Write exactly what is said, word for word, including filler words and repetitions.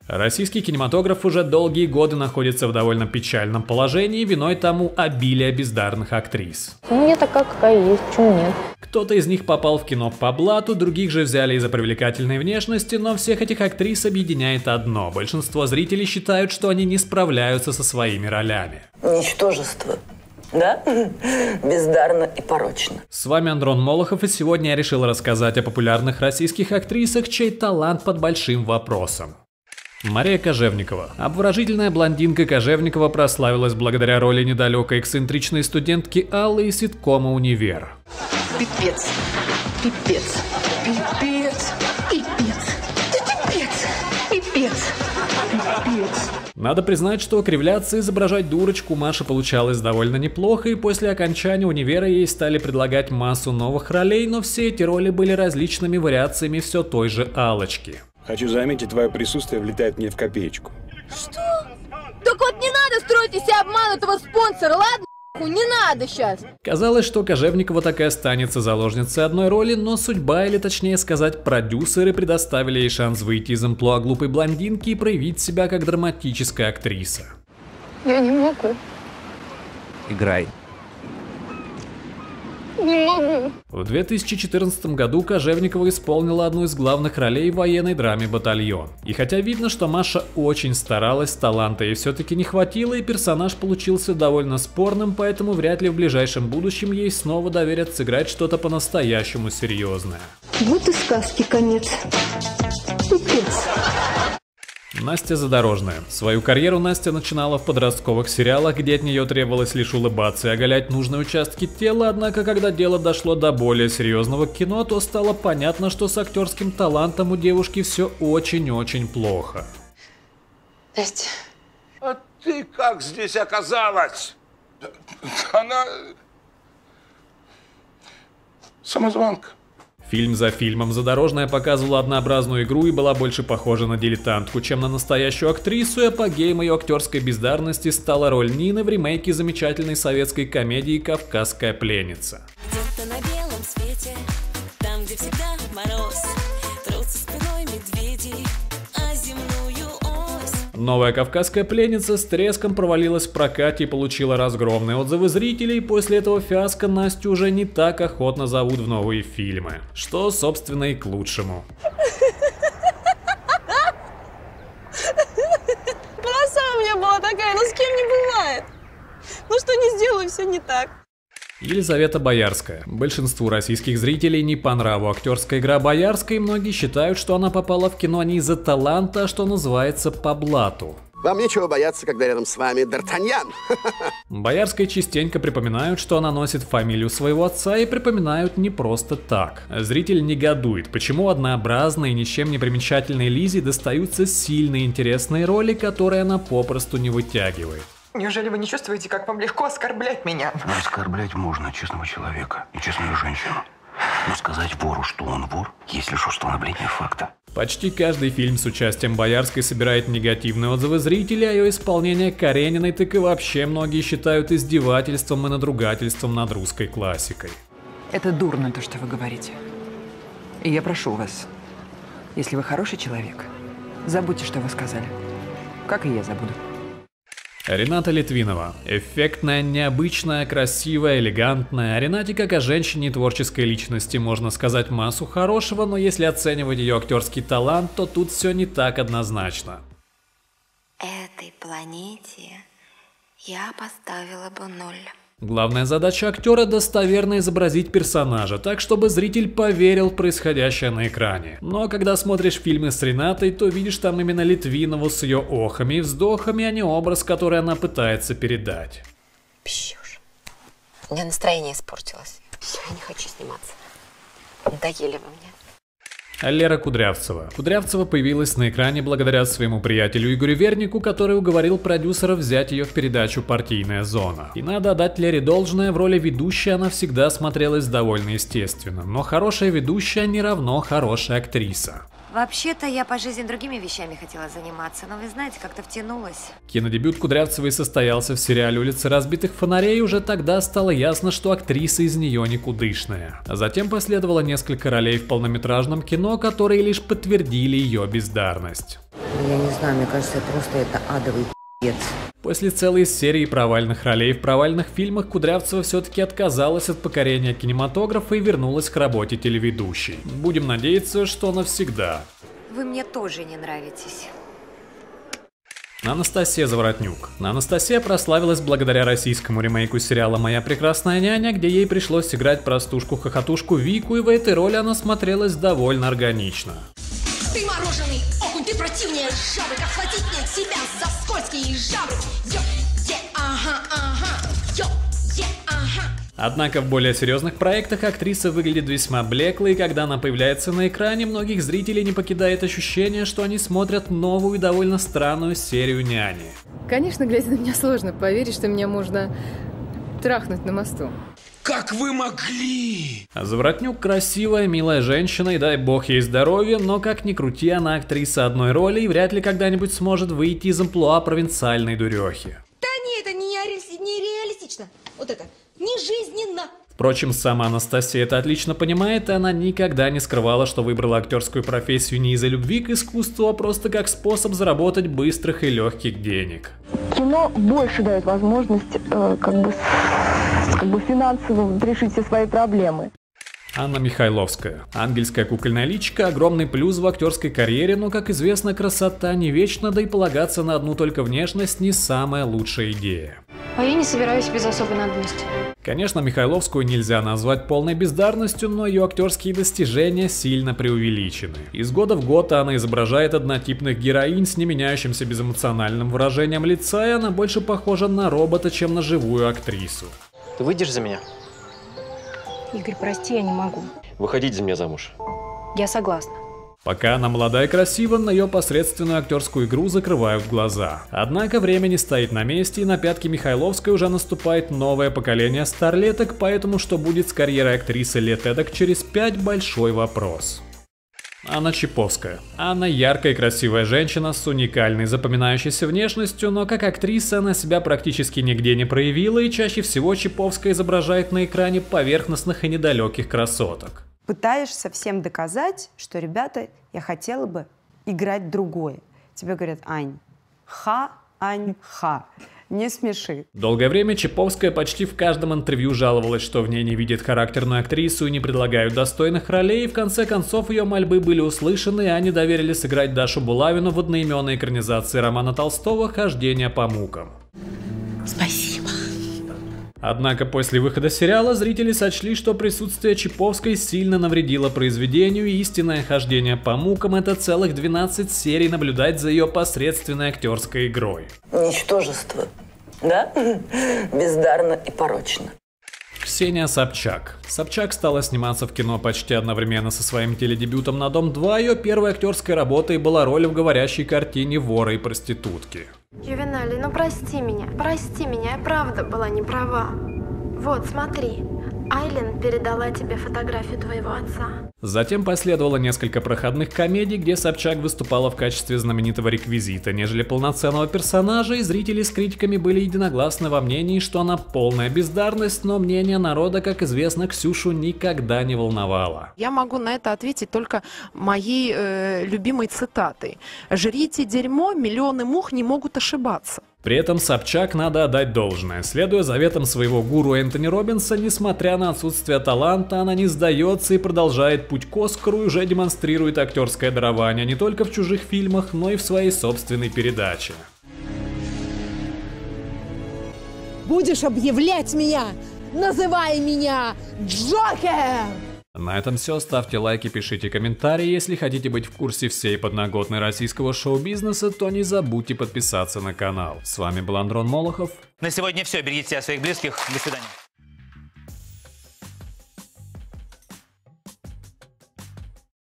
Российский кинематограф уже долгие годы находится в довольно печальном положении, виной тому обилие бездарных актрис. Ну, я такая, какая есть, почему нет? Кто-то из них попал в кино по блату, других же взяли из-за привлекательной внешности, но всех этих актрис объединяет одно. Большинство зрителей считают, что они не справляются со своими ролями. Ничтожество. Да? Бездарно и порочно. С вами Андрон Молохов, и сегодня я решил рассказать о популярных российских актрисах, чей талант под большим вопросом. Мария Кожевникова. Обворожительная блондинка Кожевникова прославилась благодаря роли недалекой эксцентричной студентки Аллы из ситкома «Универ». Пипец. Пипец. Пипец. Пипец. Пипец. Пипец. Пипец. Надо признать, что кривляться и изображать дурочку Маше получалось довольно неплохо, и после окончания универа ей стали предлагать массу новых ролей, но все эти роли были различными вариациями все той же Аллочки. Хочу заметить, твое присутствие влетает мне в копеечку. Что? Так вот не надо строить из себя обман этого спонсора, ладно? Не надо сейчас. Казалось, что Кожевникова так и останется заложницей одной роли, но судьба, или точнее сказать, продюсеры предоставили ей шанс выйти из амплуа глупой блондинки и проявить себя как драматическая актриса. Я не могу. Играй. Не могу. В две тысячи четырнадцатом году Кожевникова исполнила одну из главных ролей в военной драме «Батальон». И хотя видно, что Маша очень старалась, таланта ей все-таки не хватило, и персонаж получился довольно спорным, поэтому вряд ли в ближайшем будущем ей снова доверят сыграть что-то по-настоящему серьезное. Вот и сказки конец. Пипец. Настя Задорожная. Свою карьеру Настя начинала в подростковых сериалах, где от нее требовалось лишь улыбаться и оголять нужные участки тела, однако когда дело дошло до более серьезного кино, то стало понятно, что с актерским талантом у девушки все очень-очень плохо. Настя. А ты как здесь оказалась? Она... самозванка. Фильм за фильмом Задорожная показывала однообразную игру и была больше похожа на дилетантку, чем на настоящую актрису, и апогеем ее актерской бездарности стала роль Нины в ремейке замечательной советской комедии «Кавказская пленница». Где-то на белом свете, там, где всегда мороз, трутся спиной медведи, а земную ось. Новая «Кавказская пленница» с треском провалилась в прокате и получила разгромные отзывы зрителей. После этого фиаско Настю уже не так охотно зовут в новые фильмы. Что, собственно, и к лучшему. Полоса у меня была такая, но с кем не бывает. Ну что не сделаю, все не так. Елизавета Боярская. Большинству российских зрителей не по нраву актерская игра Боярской, и многие считают, что она попала в кино не из-за таланта, а что называется по блату. Вам нечего бояться, когда рядом с вами Д'Артаньян. Боярской частенько припоминают, что она носит фамилию своего отца, и припоминают не просто так. Зритель негодует, почему однообразной и ничем не примечательной Лизе достаются сильные интересные роли, которые она попросту не вытягивает. Неужели вы не чувствуете, как вам легко оскорблять меня? Оскорблять можно честного человека и честную женщину. Но сказать вору, что он вор, есть лишь установление факта. Почти каждый фильм с участием Боярской собирает негативные отзывы зрителей, а ее исполнение Карениной так и вообще многие считают издевательством и надругательством над русской классикой. Это дурно, то, что вы говорите. И я прошу вас, если вы хороший человек, забудьте, что вы сказали. Как и я забуду. Рената Литвинова. Эффектная, необычная, красивая, элегантная. О Ренате как о женщине и творческой личности можно сказать массу хорошего, но если оценивать ее актерский талант, то тут все не так однозначно. Этой планете я поставила бы ноль. Главная задача актера – достоверно изобразить персонажа, так чтобы зритель поверил в происходящее на экране. Но когда смотришь фильмы с Ренатой, то видишь там именно Литвинову с ее охами и вздохами, а не образ, который она пытается передать. Пищушь. У меня настроение испортилось. Я не хочу сниматься. Надоели вы мне. Лера Кудрявцева. Кудрявцева появилась на экране благодаря своему приятелю Игорю Вернику, который уговорил продюсеров взять ее в передачу «Партийная зона». И надо отдать Лере должное, в роли ведущей она всегда смотрелась довольно естественно. Но хорошая ведущая не равно хорошая актриса. Вообще-то я по жизни другими вещами хотела заниматься, но вы знаете, как-то втянулась. Кинодебют Кудрявцевой состоялся в сериале «Улицы разбитых фонарей», уже тогда стало ясно, что актриса из нее никудышная. А затем последовало несколько ролей в полнометражном кино, которые лишь подтвердили ее бездарность. Я не знаю, мне кажется, просто это адовый пи***ц. После целой серии провальных ролей в провальных фильмах Кудрявцева все-таки отказалась от покорения кинематографа и вернулась к работе телеведущей. Будем надеяться, что навсегда. Вы мне тоже не нравитесь. Анастасия Заворотнюк. Анастасия прославилась благодаря российскому ремейку сериала «Моя прекрасная няня», где ей пришлось сыграть простушку-хохотушку Вику, и в этой роли она смотрелась довольно органично. Ты мороженый окунь, ты противнее жабы, как схватить мне тебя за скользкие жабры. Йо, е, ага, ага, йо, е, ага. Однако в более серьезных проектах актриса выглядит весьма блеклой, и когда она появляется на экране, многих зрителей не покидает ощущение, что они смотрят новую и довольно странную серию «Няни». Конечно, глядя на меня, сложно поверить, что меня можно трахнуть на мосту. Как вы могли? Заворотнюк красивая, милая женщина, и дай бог ей здоровья, но как ни крути, она актриса одной роли и вряд ли когда-нибудь сможет выйти из амплуа провинциальной дурехи. Да не, это не, реали- не реалистично. Вот это, не жизненно. Впрочем, сама Анастасия это отлично понимает, и она никогда не скрывала, что выбрала актерскую профессию не из-за любви к искусству, а просто как способ заработать быстрых и легких денег. Кино больше дает возможность э, как бы, как бы финансово решить все свои проблемы. Анна Михайловская. Ангельская кукольная личика – огромный плюс в актерской карьере, но, как известно, красота не вечна, да и полагаться на одну только внешность не самая лучшая идея. А я не собираюсь без особой надобности. Конечно, Михайловскую нельзя назвать полной бездарностью, но ее актерские достижения сильно преувеличены. Из года в год она изображает однотипных героинь с не меняющимся безэмоциональным выражением лица, и она больше похожа на робота, чем на живую актрису. Ты выйдешь за меня? Игорь, прости, я не могу. Выходить за меня замуж. Я согласна. Пока она молода и красива, на ее посредственную актерскую игру закрывают глаза. Однако время не стоит на месте, и на пятки Михайловской уже наступает новое поколение старлеток, поэтому что будет с карьерой актрисы лет эдак через пять – большой вопрос. Анна Чиповская. Анна яркая и красивая женщина с уникальной запоминающейся внешностью, но как актриса она себя практически нигде не проявила, и чаще всего Чиповская изображает на экране поверхностных и недалеких красоток. Пытаешься всем доказать, что, ребята, я хотела бы играть другое. Тебе говорят: Ань, ха, Ань, ха. Не смеши. Долгое время Чиповская почти в каждом интервью жаловалась, что в ней не видит характерную актрису и не предлагают достойных ролей, и в конце концов ее мольбы были услышаны, и Ане доверили сыграть Дашу Булавину в одноименной экранизации романа Толстого «Хождение по мукам». Спасибо. Однако после выхода сериала зрители сочли, что присутствие Чиповской сильно навредило произведению, и истинное хождение по мукам — это целых двенадцать серий наблюдать за ее посредственной актерской игрой. Ничтожество, да? Бездарно и порочно. Ксения Собчак. Собчак стала сниматься в кино почти одновременно со своим теледебютом на Дом два. Ее первой актерской работой была роль в говорящей картине «Вора и проститутки». Ювеналий, ну прости меня, прости меня, я правда была не права. Вот, смотри, Айлен передала тебе фотографию твоего отца. Затем последовало несколько проходных комедий, где Собчак выступала в качестве знаменитого реквизита, нежели полноценного персонажа, и зрители с критиками были единогласны во мнении, что она полная бездарность, но мнение народа, как известно, Ксюшу никогда не волновало. Я могу на это ответить только моей э, любимой цитатой. «Жрите дерьмо, миллионы мух не могут ошибаться». При этом Собчак надо отдать должное. Следуя заветам своего гуру Энтони Роббинса, несмотря на отсутствие таланта, она не сдается и продолжает путь к Оскару, и уже демонстрирует актерское дарование не только в чужих фильмах, но и в своей собственной передаче. Будешь объявлять меня, называй меня Джокер! На этом все. Ставьте лайки, пишите комментарии. Если хотите быть в курсе всей подноготной российского шоу-бизнеса, то не забудьте подписаться на канал. С вами был Андрон Молохов. На сегодня все. Берегите себя, своих близких. До свидания.